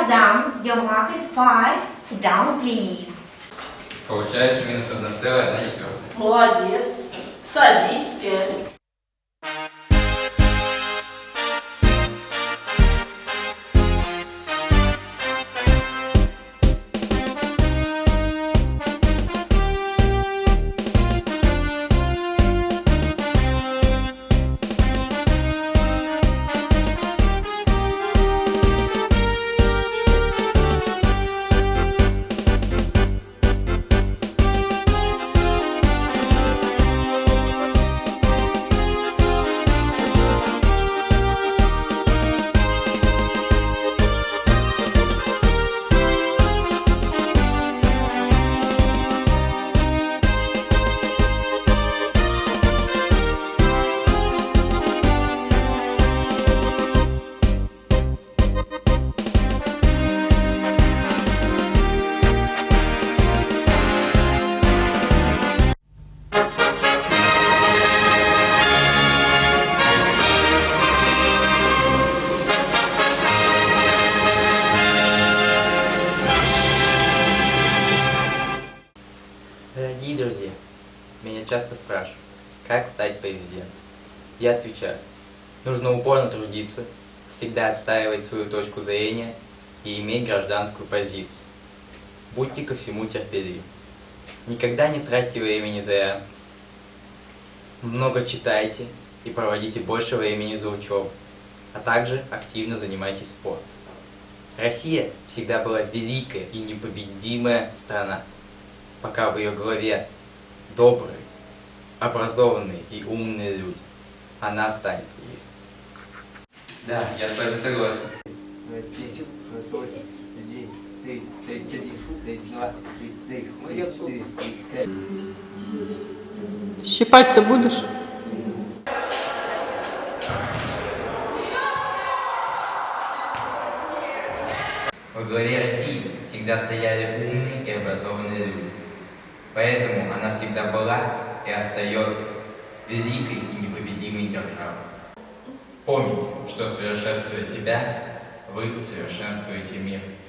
have done. Your mark is 5. Sit down, please. Получается минус 1,1. Молодец. Садись, 5. Дорогие друзья, меня часто спрашивают, как стать президентом. Я отвечаю, нужно упорно трудиться, всегда отстаивать свою точку зрения и иметь гражданскую позицию. Будьте ко всему терпеливы. Никогда не тратьте времени зря. Много читайте и проводите больше времени за учебой, а также активно занимайтесь спортом. Россия всегда была великая и непобедимая страна. Пока в ее главе добрые, образованные и умные люди, она останется ею. Да, я с вами согласен. 37, 38, 39, 31, 32, 33, 34, 35. Щипать-то будешь? Во главе России всегда стояли умные и образованные люди. Поэтому она всегда была и остается великой и непобедимой державой. Помните, что совершенствуя себя, вы совершенствуете мир.